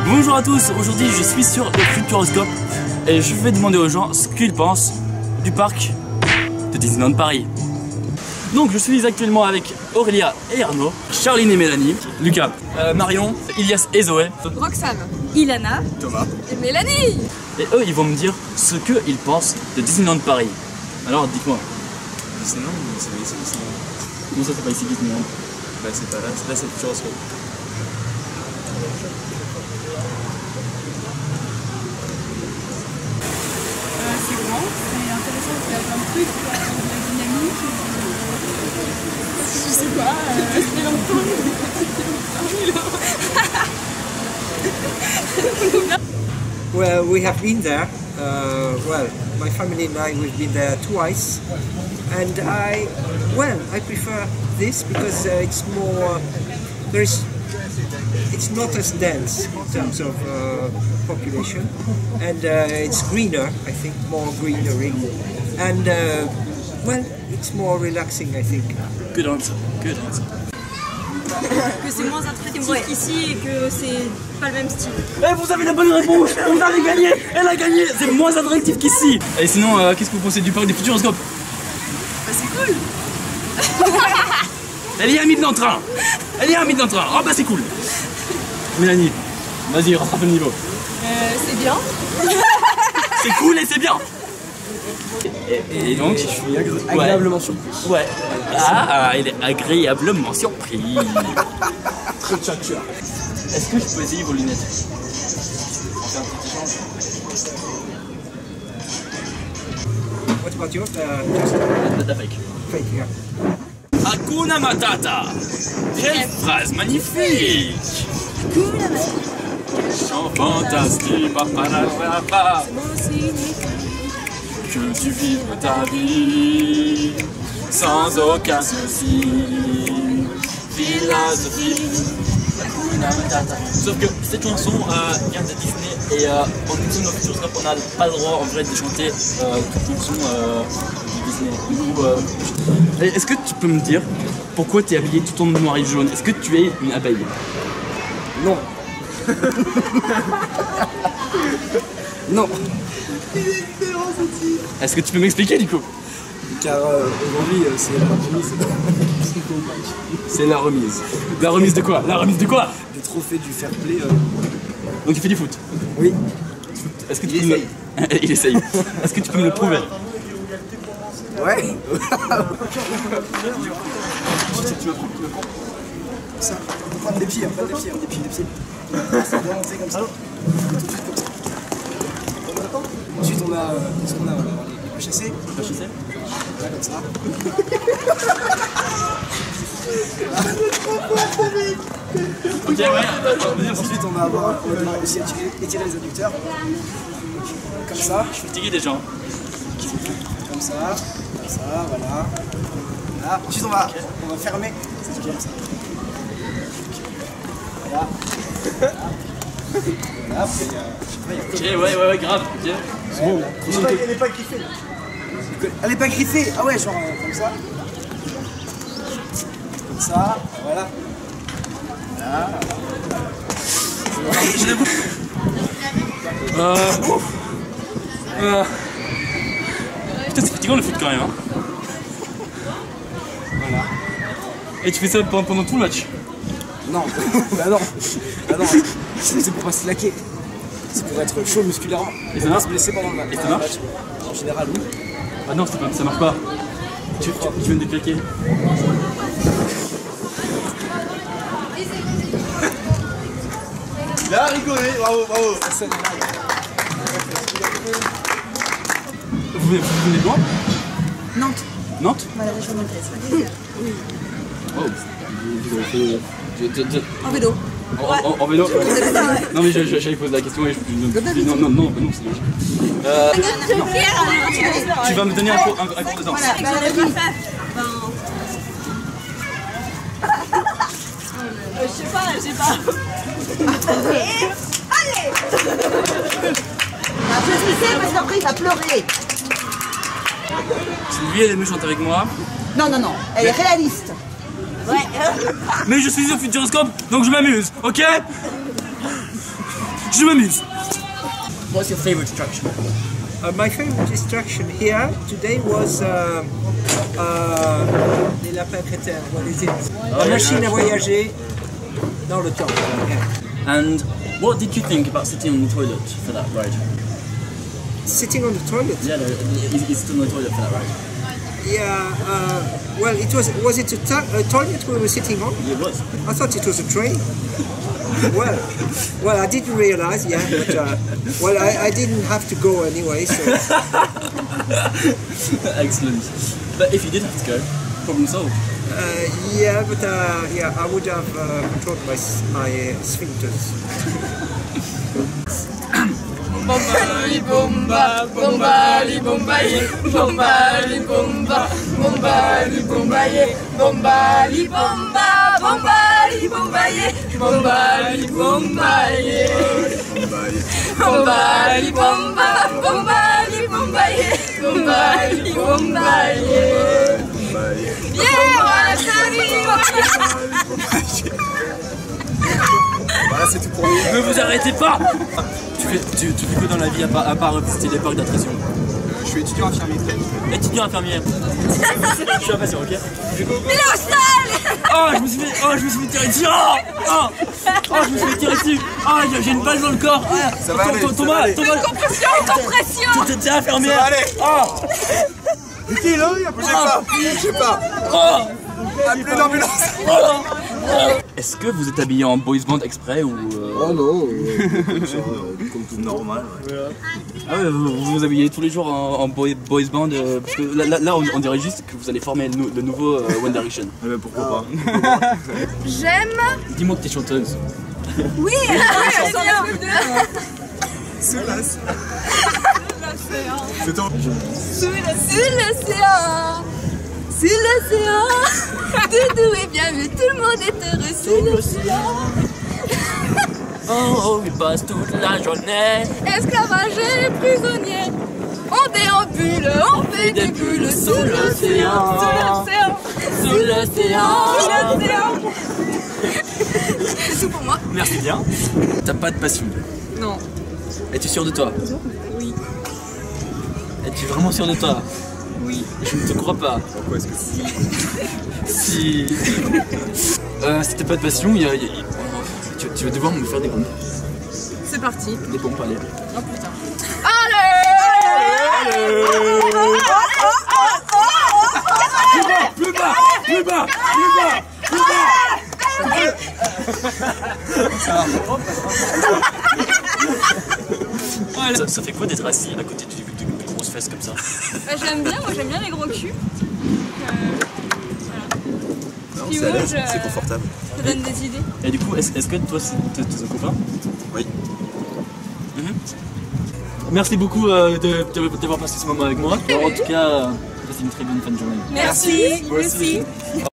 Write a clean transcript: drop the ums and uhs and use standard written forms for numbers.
Bonjour à tous, aujourd'hui je suis sur le Futuroscope et je vais demander aux gens ce qu'ils pensent du parc de Disneyland Paris. Donc je suis actuellement avec Aurélia et Arnaud, Charline et Mélanie, Lucas, Marion, Ilias et Zoé, Roxane, Ilana, Thomas et Mélanie. et eux ils vont me dire ce qu'ils pensent de Disneyland Paris. Alors dites-moi. Disneyland, c'est pas ici Disneyland. Comment ça c'est pas ici Disneyland? Bah c'est pas là, là c'est Futuroscope. C'est grand, c'est intéressant parce qu'il y a plein de trucs, il y a de la dynamique. Je sais pas, ça fait longtemps. Well, we have been there. Well, my family and I, we've been there twice, and I prefer this because it's more. It's not as dense in terms of population, and it's greener. I think more greenery, and it's more relaxing. I think. Good answer, good answer. Que c'est moins attractif qu'ici et que c'est pas le même style. Eh vous avez la bonne réponse, on avait gagné, elle a gagné, c'est moins attractif qu'ici. Et sinon, qu'est-ce que vous pensez du parc du Futuroscope? Bah c'est cool. Elle y a mis dans le train. Elle y a mis dans le train. Oh bah c'est cool. Mélanie, vas-y, rattrape le niveau. C'est bien. C'est cool et c'est bien. Et donc, je suis agréablement surpris. Ouais. Ah, il est agréablement surpris. Est-ce que je peux essayer vos lunettes? On fait un petit échange. What about yours? La fake. Fake, yeah. Hakuna Matata. Quelle phrase magnifique. Hakuna Matata. Chant fantastique, papa. Que tu vives ta vie sans aucun souci. Philosophie, Hakuna Matata. Sauf que cette chanson vient de Disney et en fonction de notre Futuroscope, on n'a pas le droit en vrai de chanter toute chanson de Disney. Du coup, est-ce que tu peux me dire pourquoi tu es habillé tout en noir et jaune? Est-ce que tu es une abeille? Non. Non. Est-ce que tu peux m'expliquer du coup? Car aujourd'hui c'est la remise. C'est la remise. La remise de quoi? La remise de quoi? Des trophées du fair play. Donc il fait du foot? Oui. Est-ce que tu peux me... Il essaye. Est-ce que tu peux me le prouver? Ouais. Ça, on prend des pieds, pas des pieds, des pieds. C'est bien monté comme ça. Tout de suite comme ça. Ensuite on a les pas chassés. Pas chassé? Là comme ça. Ok, ouais. Ensuite on va aussi étirer les adducteurs. Comme ça. Je suis fatigué des gens. Comme ça, voilà. Là. Ensuite on va fermer. C'est comme ça. Voilà. Voilà. Ok, ouais, grave. Ok. Bon. Elle n'est pas griffée. Elle n'est pas griffée. Ah ouais, genre comme ça. Comme ça, voilà. Putain, c'est fatigant le foot quand même. Hein. Voilà. Et tu fais ça pendant tout le match? Non, bah non, c'est pour pas se laquer. C'est pour être chaud musculairement. Et ça marche? Se blesser pendant le match. Et ça marche? En général, oui. Ah non, ça marche pas. Tu viens de déclaquer. Il a rigolé, bravo. Vous venez de loin? Nantes. Nantes? Voilà, la région nantaise. Oui. Oh, vous avez fait... En vélo. En vélo? Non mais j'allais poser la question et je... Non, c'est logique. Tu vas me donner un cours de danse. Voilà, j'en ai pas fait. Je sais pas. Allez. Je vais stresser parce qu'après il va pleurer. Sylvie, elle est méchante avec moi. Non, elle est réaliste. Ouais. Mais je suis au Futuroscope, donc je m'amuse, ok? Je m'amuse. What's your favorite attraction? My favorite distraction here today was les lapins crétins. What is it? La machine à voyager dans le temps. Yeah. And what did you think about sitting on the toilet for that ride? Sitting on the toilet. Yeah, no, he's still on the toilet for that ride. Yeah. Well, it was it a toilet we were sitting on? It was. I thought it was a train. Well, I didn't realize, yeah, but well, I didn't have to go anyway, so. Excellent. But if you did have to go, problem solved. Yeah, but yeah, I would have controlled my sphincters. Bombali bomba, bombali bombaye, bombali bomba, bombali bombaye, bombali bomba, bombali bombaye, bombali bombaye, bombali bomba, bombali bombaye, bombali bombaye. Yeah, voilà, Voilà, c'est tout pour nous. Ne vous arrêtez pas. Tu fais quoi dans la vie à part visiter les parcs d'attractions? Je suis étudiant infirmier. Étudiant infirmière. Je suis impatient, ok? Il est au sol. Oh, je me suis fait tirer dessus. Oh, je me suis fait tirer dessus. Ah, j'ai une balle dans le corps. Ça va aller, Thomas, Compression, compression. t'es infirmière. Ça va aller. Oh, Vite, là, bougez pas. oh, Appelez l'ambulance. Est-ce que vous êtes habillé en boys band exprès ou Oh non, comme tout normal. Ouais. Ah ouais, vous vous habillez tous les jours en boys band parce que là on dirait juste que vous allez former le nouveau One Direction. Mais pourquoi pas? J'aime. Dis-moi que t'es chanteuse. Oui, c'est bien. C'est là. C'est ton. Sous l'océan, Doudou est bien vu, tout le monde est heureux sous l'océan. Oh, il passe toute la journée. Esclavagés, prisonniers, on déambule, on fait des bulles sous l'océan, sous l'océan. C'est tout pour moi. Merci bien. T'as pas de passion? Non. Es-tu sûr de toi? Oui. Es-tu vraiment sûr de toi? Oui. Je ne te crois pas. Pourquoi est-ce que Si t'as pas de passion, tu vas devoir me faire des pompes. C'est parti. Des pompes, allez. Oh putain. Plus bas. Ça fait quoi d'être assis à côté d'une grosse fesse comme ça? J'aime bien, moi j'aime bien les gros culs. C'est confortable. Ça donne des idées. Et du coup, est-ce que toi c'est un copain? Oui. Merci beaucoup d'avoir passé ce moment avec moi. En tout cas, passez une très bonne fin de journée. Merci, vous aussi.